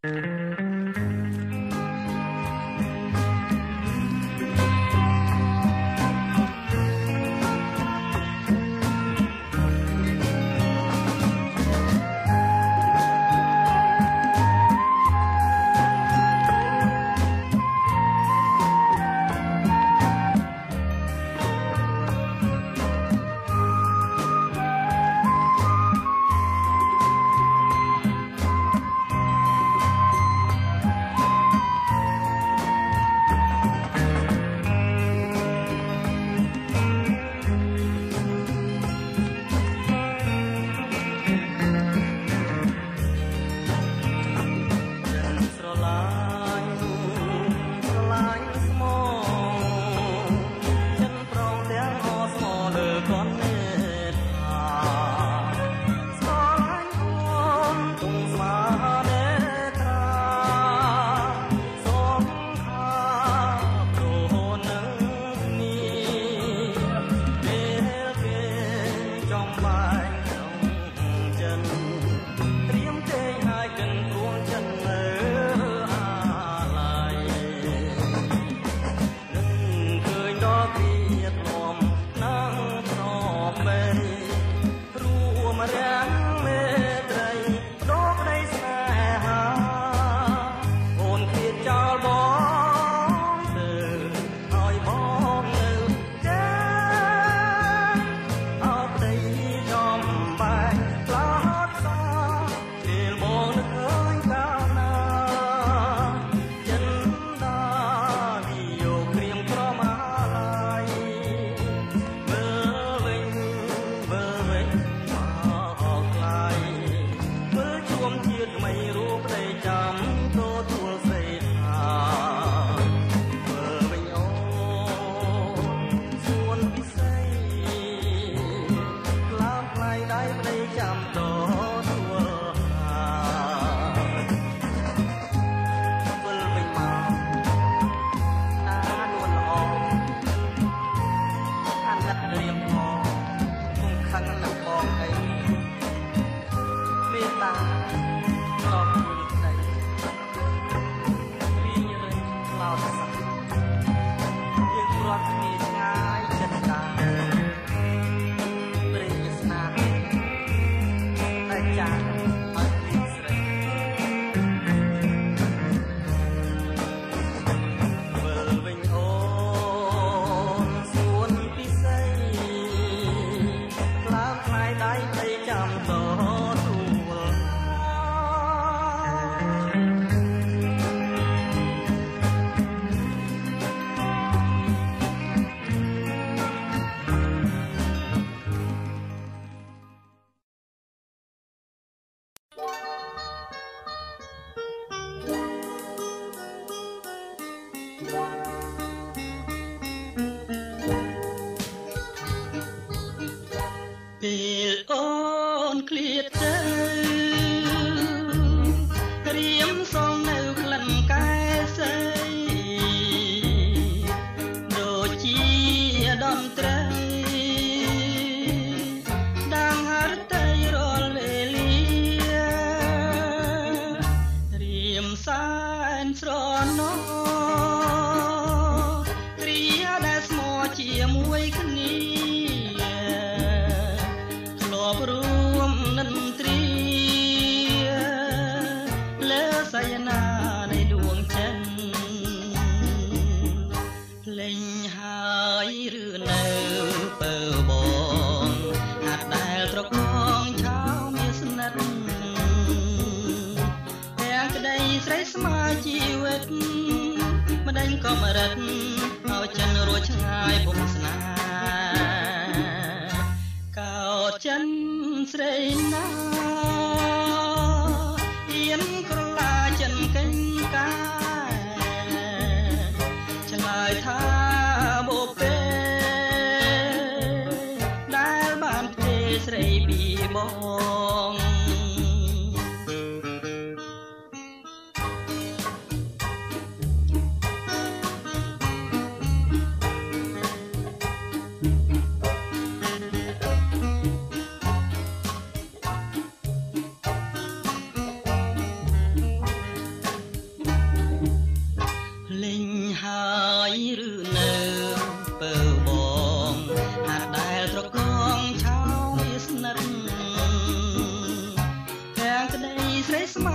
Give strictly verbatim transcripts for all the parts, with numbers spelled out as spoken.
ក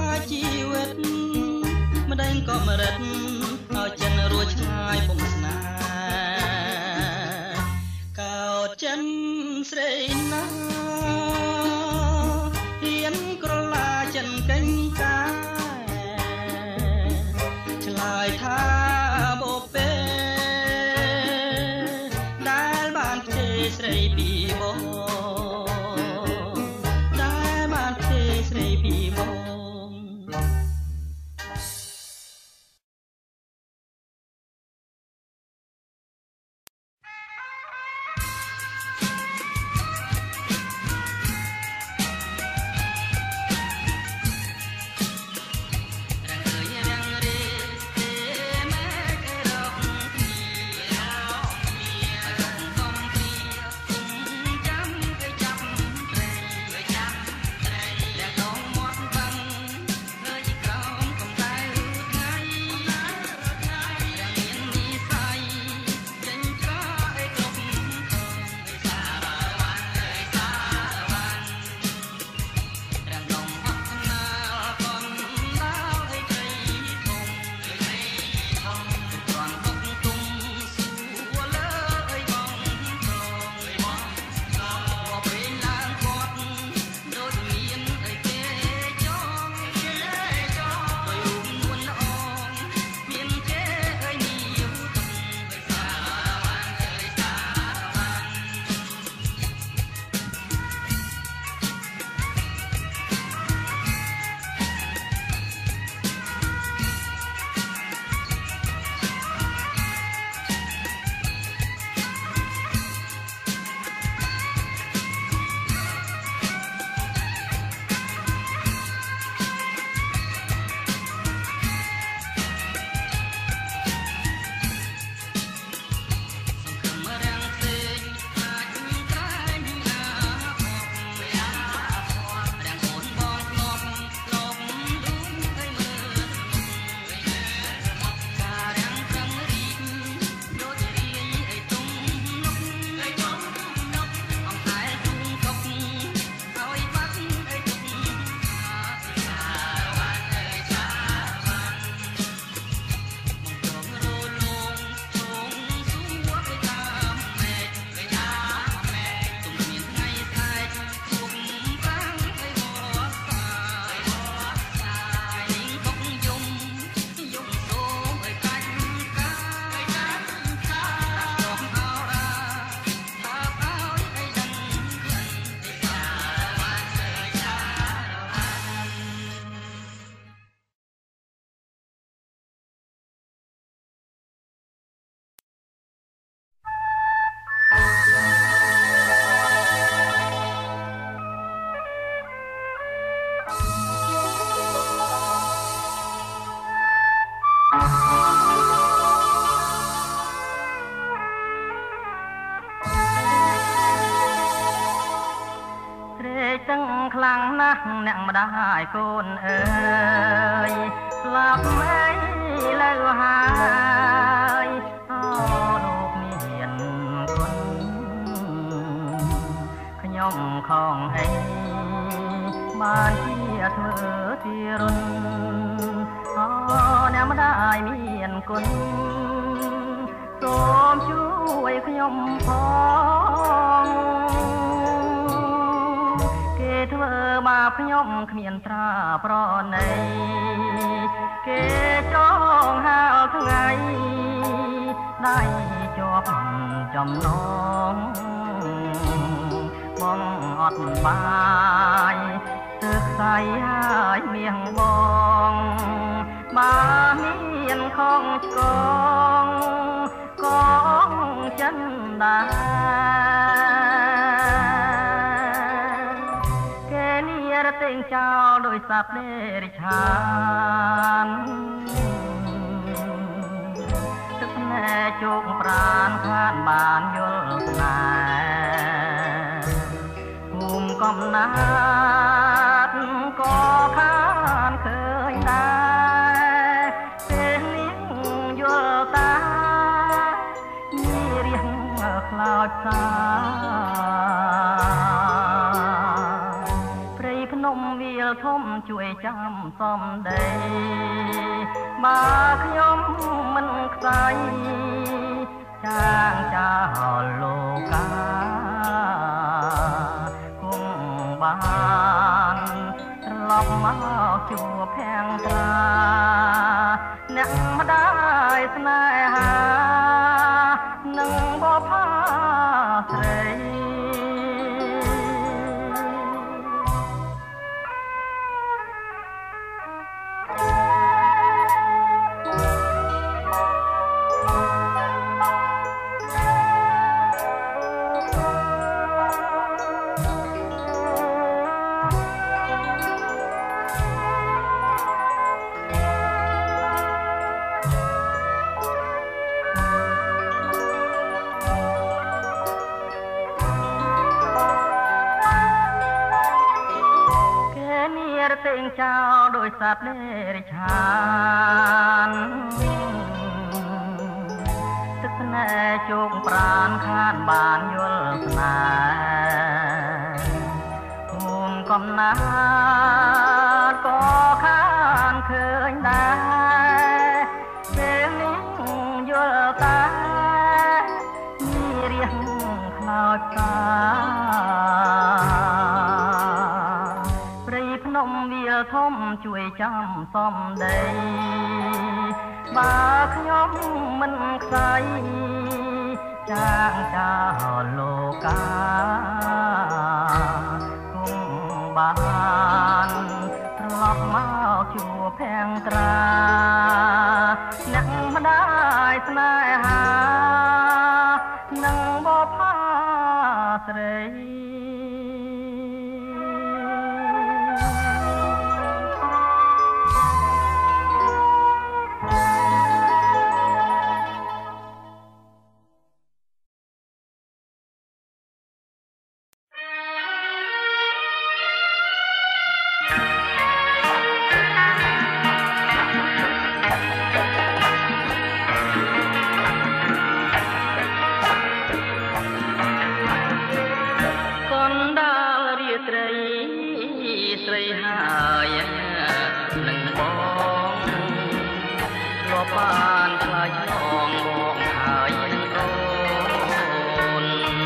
ជីវិតម្ដេចក៏មរិតឲ្យចិនរួចឆ្ងាយពុំស្នាកោតចិនស្រីណាហ៊ានក្រឡាចិនកេញកាឆ្លើយថាបបពេដែលបានផ្ទេស្រីពីបងដែលបានផ្ទេស្រីពីបងខ្លាំងណាស់អ្នកម្ដាយកូនអើយស្លាប់អីលើហើយអូលោកមានគុណខ្ញុំខំអីបានជាធ្វើទីរុនអូអ្នកម្ដាយមានគុណសូមជួយខ្ញុំផងធ្វើបាបខ្ញុំគ្មានត្រាប្រណីគេចងហាលថ្ងៃដៃជាប់ចំណងបងអត់បាយទឹកស្អីហើយមៀងបងបើមានខំឆ្កងកងចិនដែររទេងចោលដោយសត្វដេរិឆានទឹកណែជោគប្រានខានបានយល់ស្នេហ៍ភូមិកំណាត់ក៏ខានឃើញដែរពេលនេះយល់តាមានរៀងខ្លោចសាព្រៃភ្នំវាលធំមជួយចាំសំដីបើខ្ញុំមិនខ្សែចាងចាលោកាគង់បានត្រឡប់មកជួបភាំងត្រាអ្នកម្ដាយស្នេហានឹងបផាស្រីតែងចោលដោយសត្វនេរិឆានទឹកស្នេហ៍ជោគប្រានខានបានយល់ស្នេហ៍ភូមិកំណាតក៏ខានឃើញដែរពេលនេះយល់តាមានរៀងខ្លោចតាវាធំជួយចាំសំដីបើខ្ញុំមិនខ្សែចាងចាលោកាគង់បានត្រឡប់មកជួបភាំងត្រាអ្នកម្ដាយស្នេហានឹងបផាស្រីបានឆ្លើយឆ្លងមកហើយនឹងអូន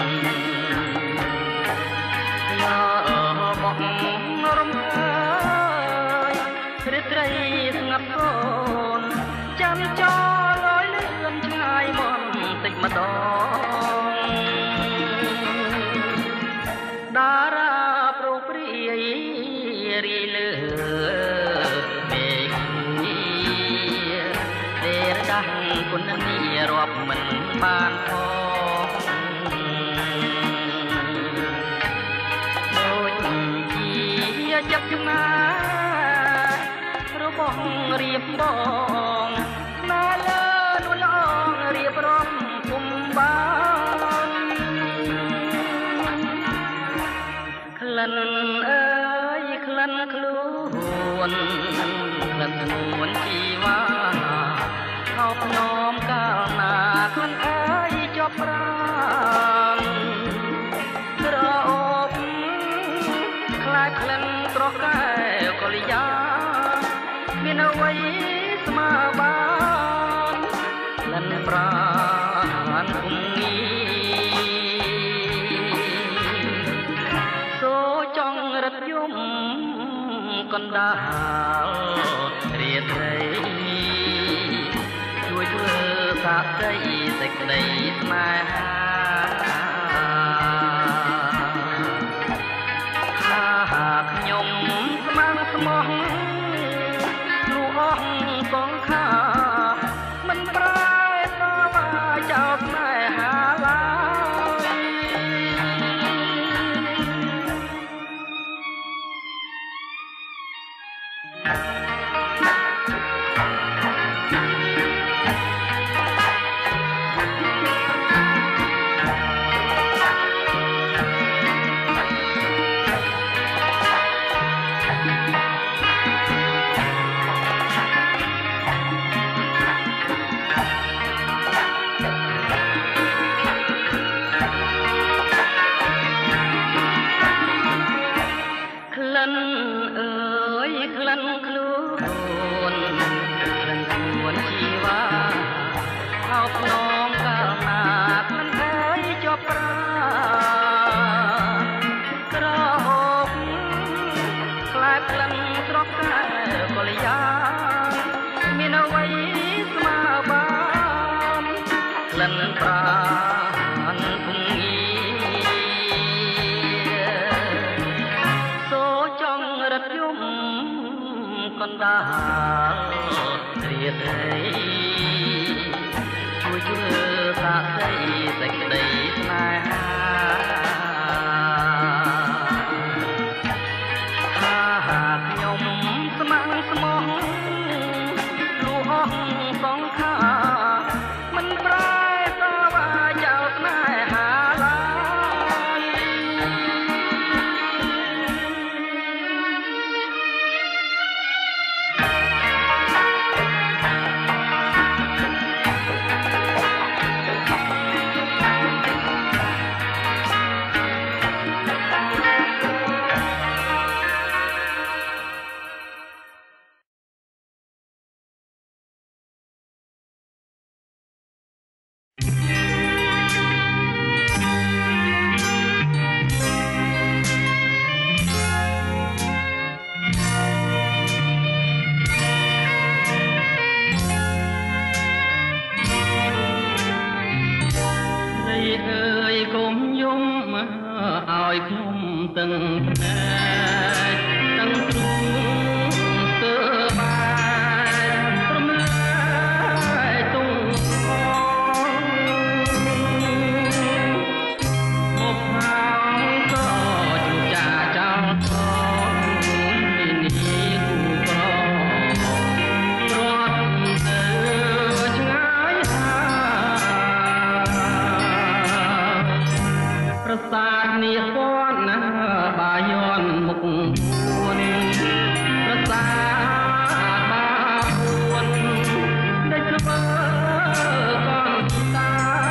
យកបោះរំខាយរាត្រីស្ងាត់កូនចាំចោលលយលឿនឆ្ងាយមកតិចម្ដងតារាប្រុសព្រាយរីលើគុណនេះរាប់មិនបានផងដូចជាចិត្តចំណារបស់រៀបបងណាលើនួនល្អរៀបរាប់គុំបានក្លិនអើយក្លិនខ្លួនក្លិនខ្លួនជីវ៉ាអោបញោមកាលណាខ្លួនអើយជាប់ប្រាំរអូបខ្លាចក្លិនត្រកែកលយាមានអ្វីស្មើបានក្លិនប្រានគុំងីសូចង់រត់យំកណ្ដាលរាត្រីជួយធ្វើសាកសីសេចក្តីស្នេហាថាខ្ញុំស្មងស្មោះនោះអស់សងខាមិនប្រែតវ៉ាចោលស្នេហាឡើយរិនប្រានភុងងាសូចង់រត់យំកណ្ដាលរៀតអីជួយជួយសាស្ត្រីសេចក្តីស្នេហាថាខ្ញុំស្ម័គ្រស្មោះលួអស់សងខាមិនប្រែតវ៉ាចោលស្នេហាឡើយឲ្យខ្ញុំទាំងភ្នែកទាំងទ្រូងស្ទើរបាយរំលែកទុំខមកផងក៏ជួចាចោលខំនេះនេះគូក្ររត់ទៅឆ្ងាយហើយប្រសាទនេះបាយ័នមុខពួនប្រសាបាពួនដេចស្មើកូនតា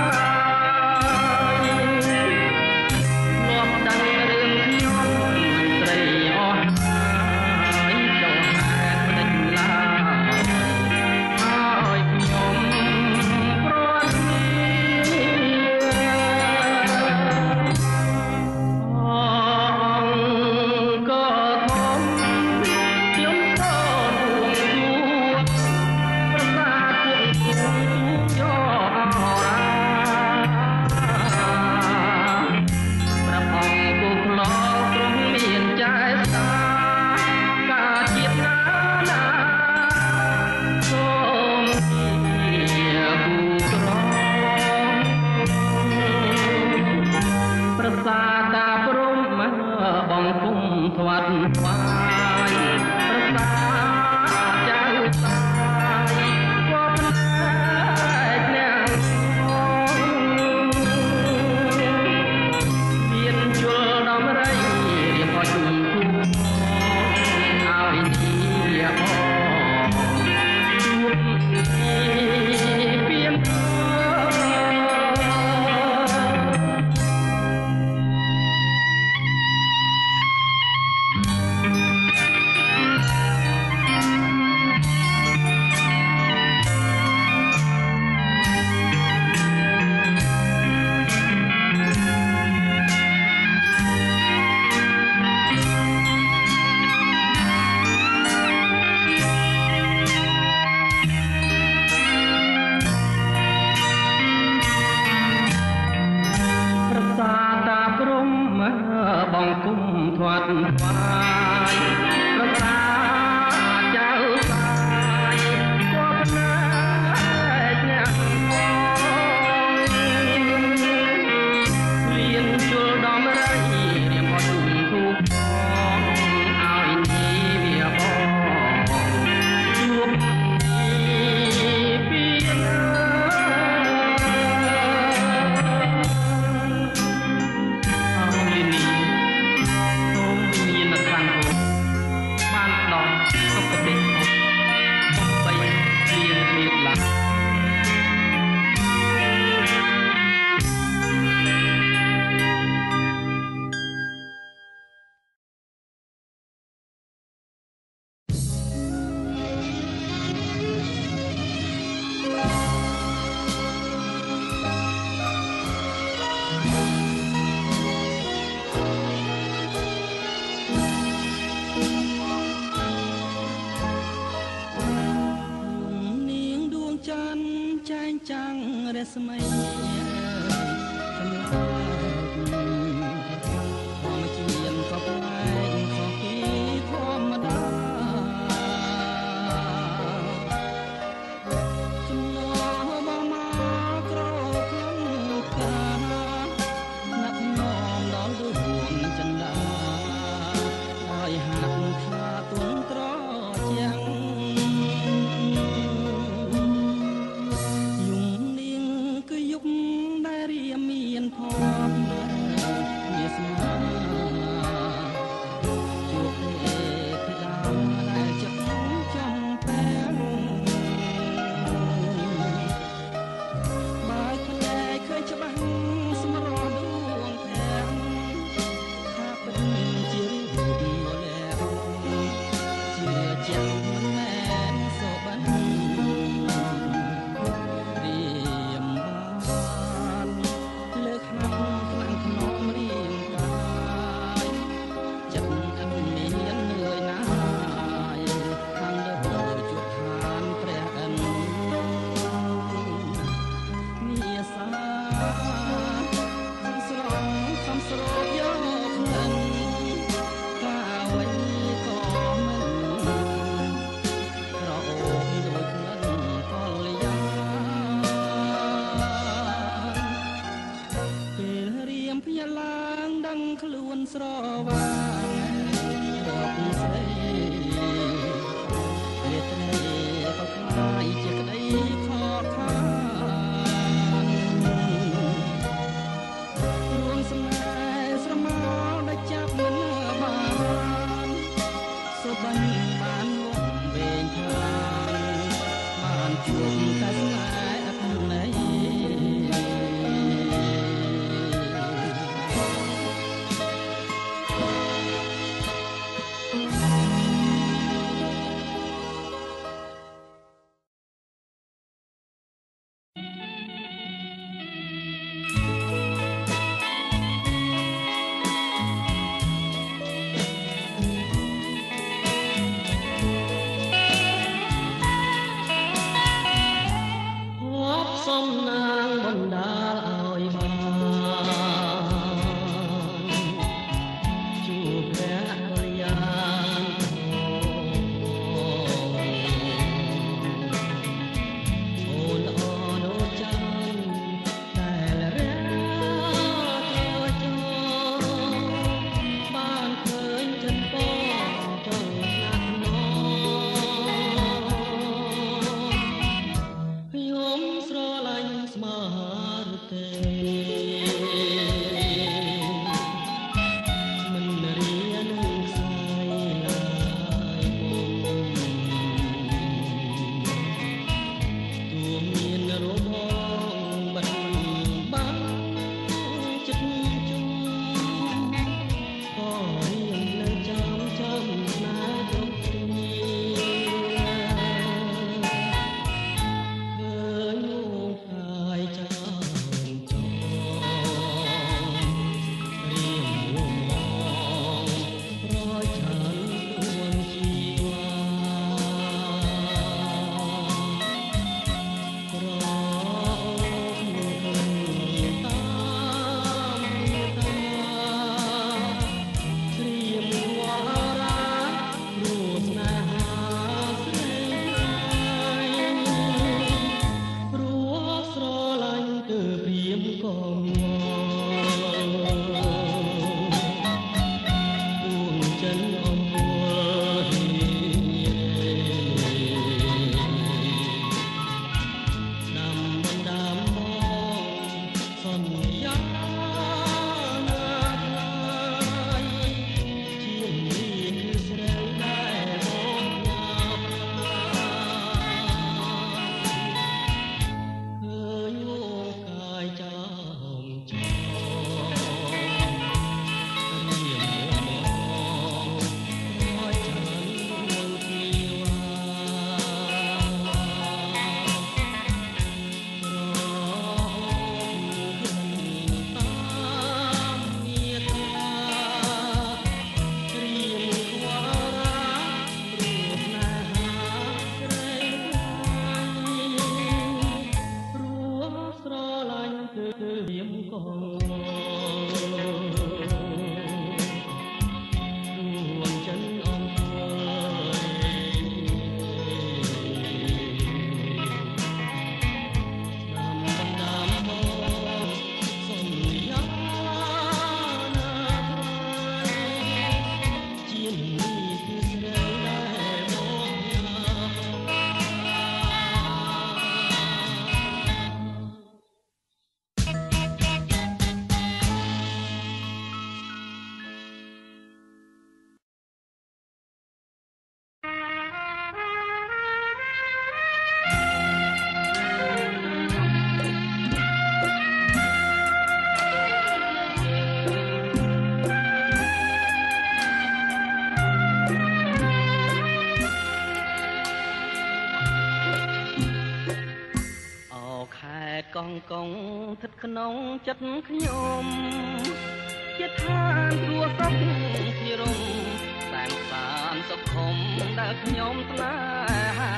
យលោកដឹងរឿងខ្ញុំត្រីអស់ហើយចោលហេតុផ្ដេចឡាហើយខ្ញុំប្រត់ស្វាត់ស្វាយប្រសាចៅសាយក៏ផ្នែកអ្នកមានជលដំរីរៀបអជុំគូឲ្យជាបងជួបពីពៀនបងគុំធាត់ស្វាយប្រសាចៅសាយក៏ផ្នែកអ្នកលៀនជលដំរីរៀបអត់ទូកផងឲ្យនេះវាបងជួបពីណាអោលីនីមានខាងស្មីចម្លើយធម្មជាតិក៏ប្លែកខុសពីធម្មតាចំណោបមកក្រផ្លឹងកាណាក់ងំដល់ដួងចិន្តាហើយហាក់ថាទុនត្រជាងមានផបវាស្នាជួបទេភីដាដែលចិត្តចំពេងបើផ្លែឃើញច្បាស់ស្មរដួងផែងថាពិតជារូបមលាជាជាមិនមែនសូបិនឡើងដឹងខ្លួនស្រវាងរកស្រីពេលត្រីក៏ខ្លាយជាក្តីខកខានរួមស្នេហ៍ស្រមោលដែលចាប់មិនបានសុបិនបានងំវែងខានបានជួបតែស្នេហ៍អត់ន័យកងកងស្ថិតក្នុងចិត្តខ្ញុំជាឋានគ្រួសុខជារំតែមសានសុខុមដែលខ្ញុំស្នេហា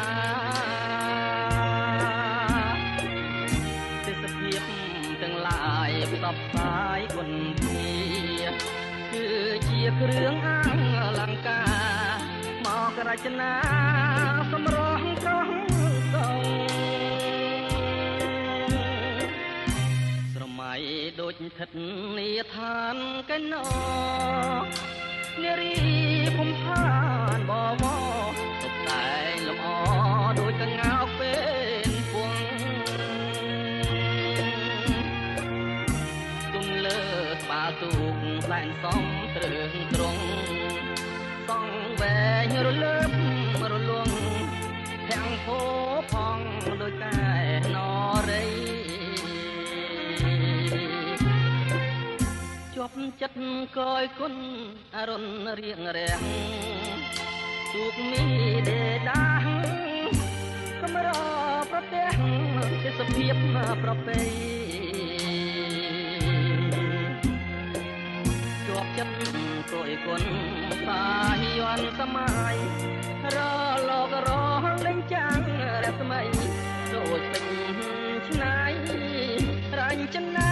ទេសភាពទាំងឡាយផ្សព្វផ្សាយគុណធាគឺជាគ្រឿងអលង្ការមករចនាសម្រស់កោះកងស្រមៃដូចស្ថិតនាឋានកែណោនារីភូមិឋានបវរតុបតែងលម្អដូចកង្កោកពេលពងទុំលើស្បាទូកសែនសំត្រឹងត្រង់សងវែងរលើបរលងទាំងភោផងដោយកែនរីជាប់ចិត្តកយគុណអរុនរៀងរាំងទូកមីដេដាកំរប្រទេសទេសភាពប្រពៃជាប់ចិត្តកយគុណសាយ័នសម័យរលករលេងចាំងរស្មីដូចពេញឆ្នៃរញ្ចនា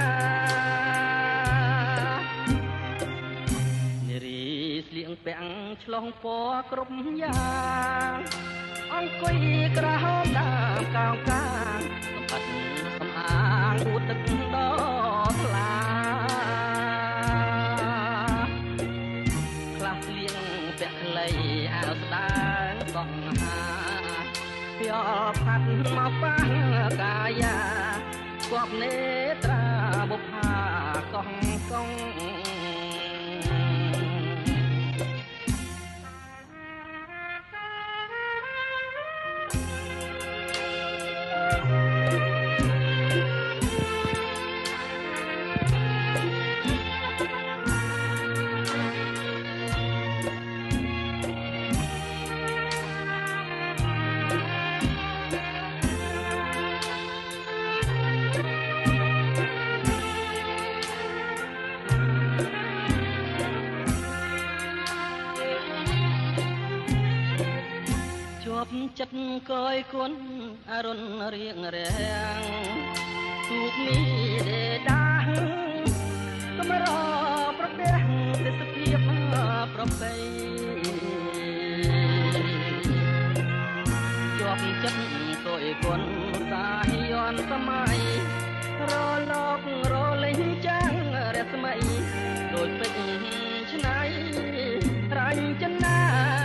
ស្លៀងពាំងឆ្លងពណ៌គ្រប់យ៉ាងអង្គុយក្រហមតាមកោងកាងសម្បត្តិសំអាងអួតទឹកដល់ថ្លាខ្លះស្លៀងពាក់ខ្លីអាវស្ដើងសង្ហាភ័យផាត់មកប៉ះកាយាគប់នេត្រាបុប្ផាកងកងចិត្តកយគុណអរុនរៀងរាំងទូកមីដេដាកំរប្រទេសទេសភាពប្រពៃជាប់ចិត្តកយគុណសាយ័នសម័យរលករលេងចាំងរស្មីដូចពេជ្រឆ្នៃរញ្ចនា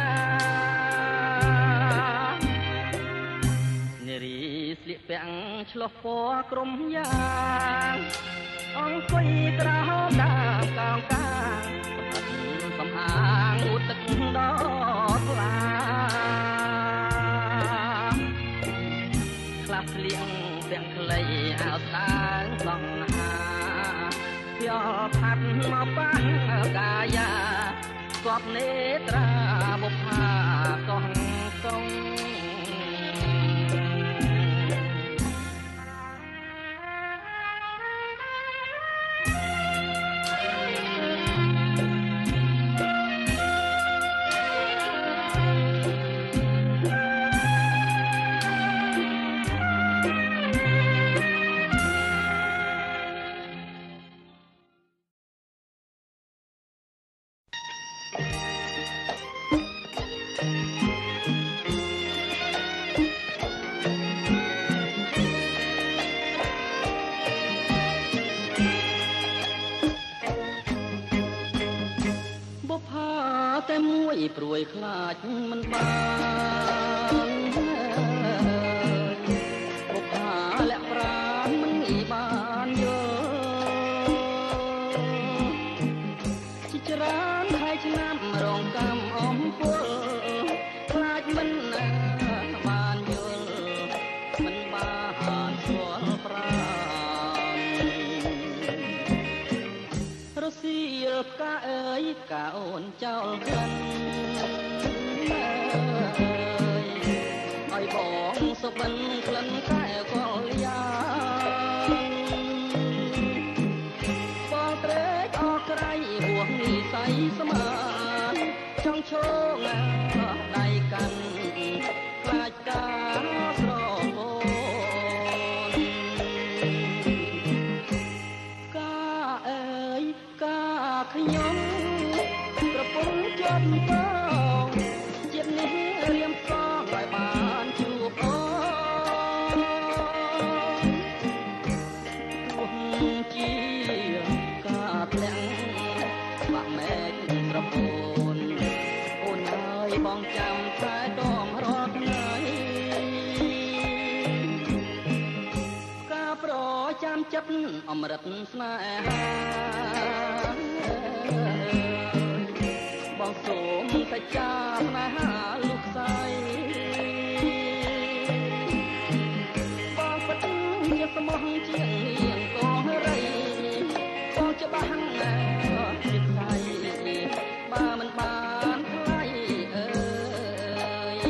ស្លៀកពាក់ឆ្លុះពណ៌ក្រុមយ៉ាងអង្គុយក្រហមតាមកោងកាងសំអាងអួតទឹកដល់ថ្លាខ្លះស្លៀងពាក់ខ្លីអាវស្ដើងសង្ហាភ័យផាត់មកប៉ះកាយាគប់នេត្រាបុប្ផាកងកងព្រួយខ្លាចមិនបានបុប្ផាលាក់ប្រាណមិនបានយល់ជាច្រើនហើយឆ្នាំរងកម្មអំពលខ្លាចមិនបានយល់មិនបានស្គាល់ប្រាណរសៀលផ្កាអើយផ្កាអូនចោលក្លិនឲ្យបងសុបិនក្លិនតែកលយ៉ាใสสมานช่องโชงใดกันคลาดกาสรโอนกาเอ๋ยกาขยมกระปุกจนฟองเจ็บนี้เรียมฟองลอยบานจูบโอนจีกาแผลงบักแม่กระปุนโอนเอ๋ยบ้องจำสายดอมรอดไหนกาโปรจำจับอมรัตสนาบ้องสมสัจจาสนาหาลูกใสบ้องปะตึงจะสมองเจียงเลี้ยงกองไรบ้องจะบ้างจิตใสบ้ามันบานไทยเอ่ย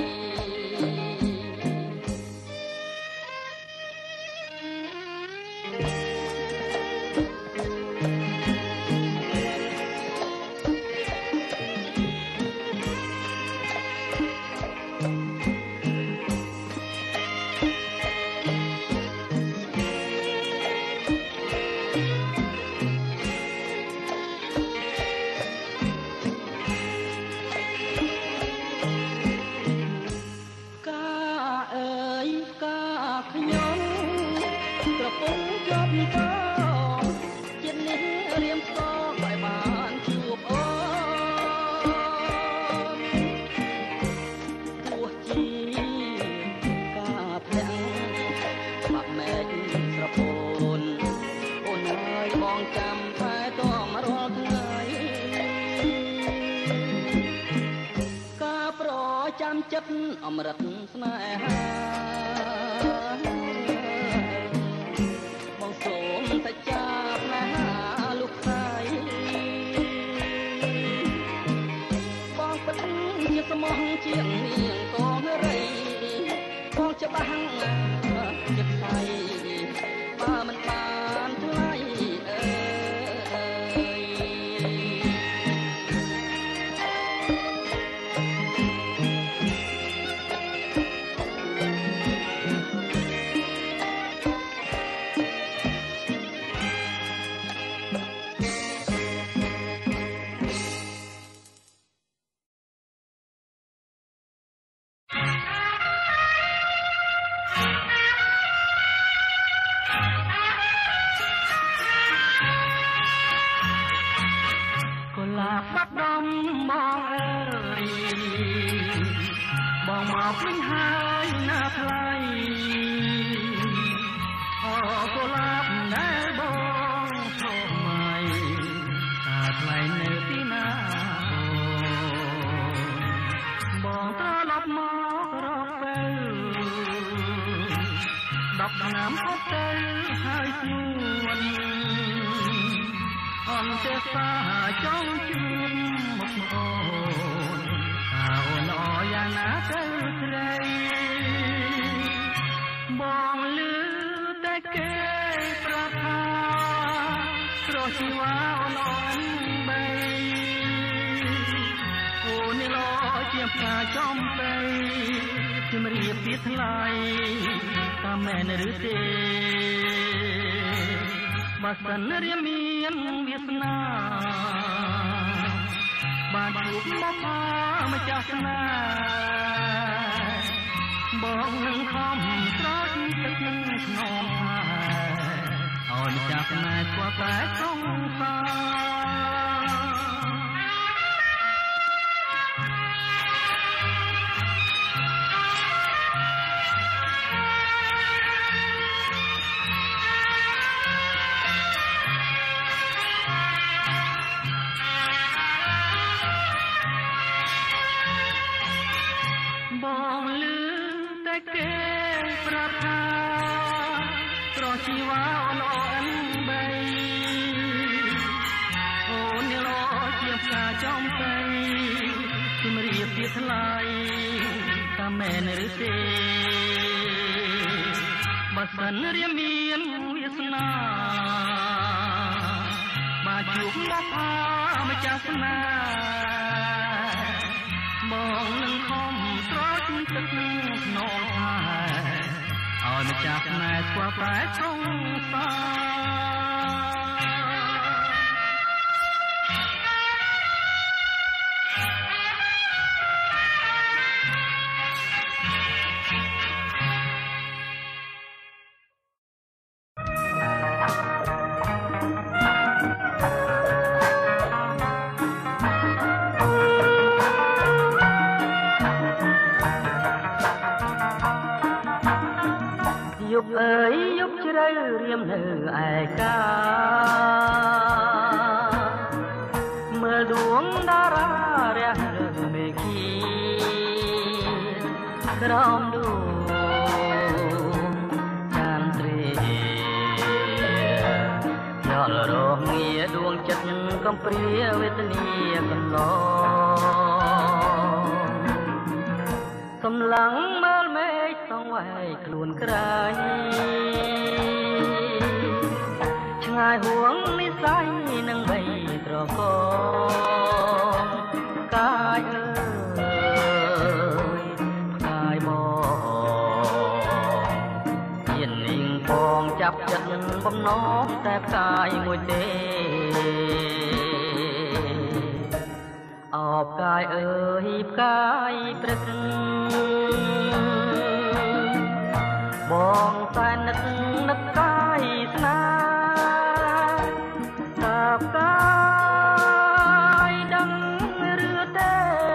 กาเอ๋ยกาขยมกระปุกจบฟองเจ็บนี้เรียมซอกใบบานจูบโอนตัวจีกาแผลงบักแม่กระปุนโอนเอ๋ยมองจำแพ้ต้องมารอไงกาโปรจำจับอมรัตสนาหาบ้องสมสัจจาสนาหาลูกใสบ้องปะทึงจะสมองเจียงเนียงกองไรบ้องจะบ้างเจ็บใสบ้ามันบานไทยเอ่ยกุหลาบบักดำมองเอ่ยบองหมอกวิ่งหายหน้าไพลโอ้กุหลาบแน่บองโชคใหม่ตาไพลในที่หน้าบองตาลับมอกรอกเปลดอกน้ำพบเตยหายสวน อมเจ็บตาจ้องจุ่มมกโอนตาโอนอ่อย่างน่าเกิดใครบองลือแต่เกยประทาเพราะชีวาอ่อนใบโอ้นี่ล้อเจียบตาจ้อมไปจะมาเรียบติดไหลตาแม่นหรือเตบัสันเรียมีนเวียสนาบาดจุกบ่พามาจากนาบอกหนึ่งคำตรอดสักหนึ่งขนมหายอ่อนจากนายกว่าแปดสองตาบอกลือแต่เกยประทาเพราะชีวาอ่อนใบโอ้นี่ล้อเจียบตาจ้อมไปที่มาเรียบติดไหลตาแม่นหรือเตบัสันเรียมีนเวียสนาบาดจุกบ่พาម្ចាស់ស្នេហ៍បងនឹងខំស្រោចទឹកស្នងហើយឲ្យម្ចាស់ស្នេហ៍ស្គាល់តែសងសាយប់អើយយប់ជ្រៅរៀមនៅឯកាមើលដួងតារារះលើមេឃីក្រោមដួងចានទ្រាយល់រងាដួងចិត្តកំព្រាវេទនាកន្លងសម្លឹងមើលមេឃសងវាយខ្លួនក្រៃឆ្ងាយហួងនិស័យនឹងបីត្រកងកាយអើយផ្កាយបងមាននាងផងចាប់ចិត្តបំណងតែផ្កាយមួយទេអបកាយអើយផ្កាយព្រឹកបងតែនឹកនឹកកាយស្នេហ៍តាបកាយដឹងឬទេ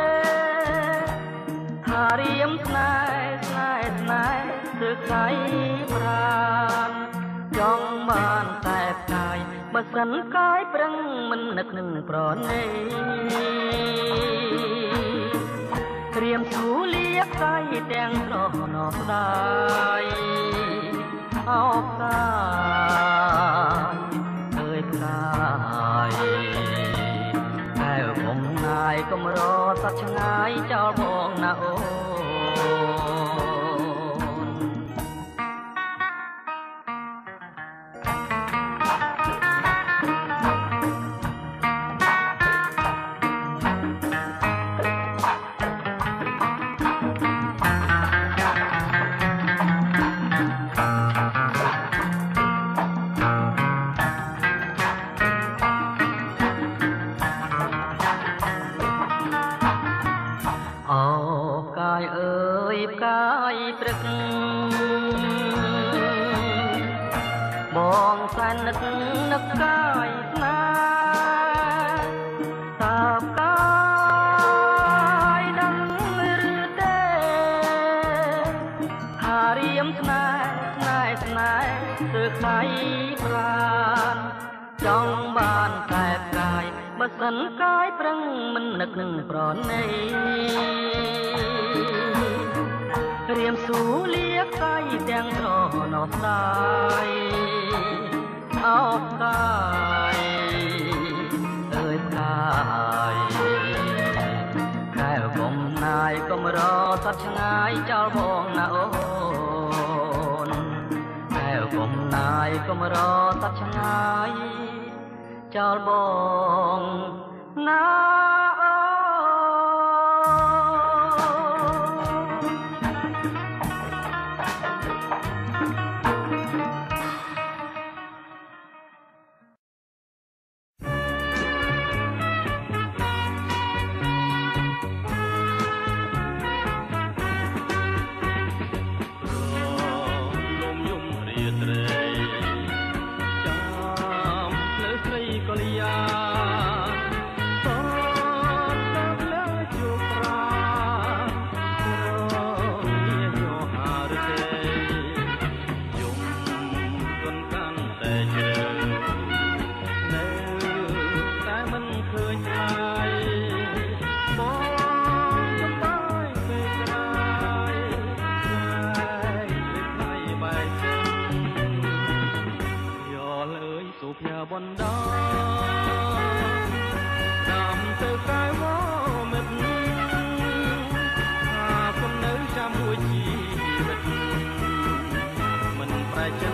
ថារៀមស្នេហ៍ស្នេហ៍ស្នេហ៍ទើបកាយប្រាណចង់បានតែផ្កាយបើសិនកាយប្រឹងមិននឹកនឹងប្រណីរៀមធូលៀបកាយទាំងស្រណោស្ដាយអោបកាយអើយផ្កាយកែវខ្ញុំណាយកំរសត្វឆ្ងាយចោលបងណាអូបងសែននឹកនឹកកាយស្នេហ៍តាបកាយដឹងឬទេថារៀមស្នេហ៍ស្នេហ៍ស្នេហ៍ទើបកាយប្រាណចង់បានតែកាយបើសិនកាយប្រឹងមិននឹកនឹងប្រណីរៀមស៊ូលៀកកាយទាំងស្រណោស្ដាយអោបកាយអើយផ្កាយកែវកំណាយកំរសត្វឆ្ងាយចោលបងណាអូនកែវកំណាយកំរសត្វឆ្ងាយចោលបងណា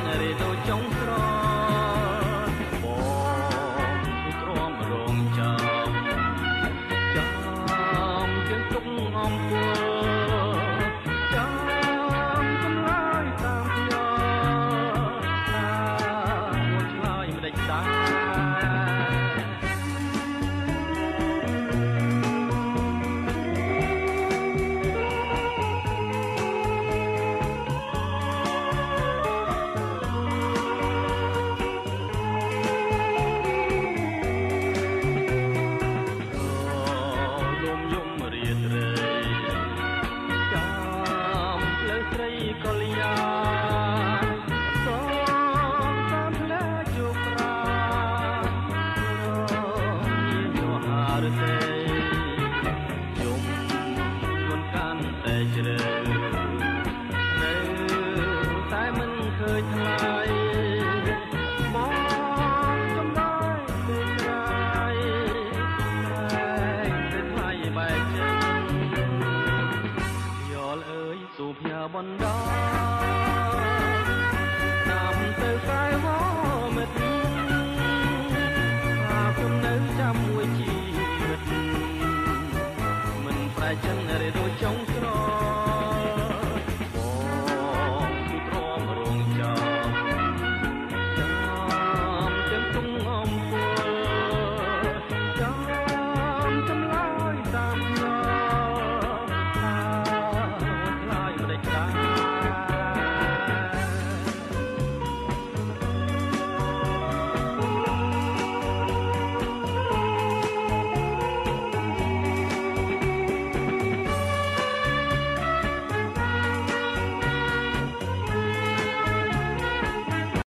ចុងស្របងគឺទ្រាំរងចាកល្យាសូមតាមផ្លែជោគប្រាយោហារទេយំជួនកាន់តែជ្រៅនៅតែមិនឃើញថ្លៃបងចំដែរពេលក្រៃតែថ្លៃបែកចិត្តយល់អើយសូភ័យបណ្ដា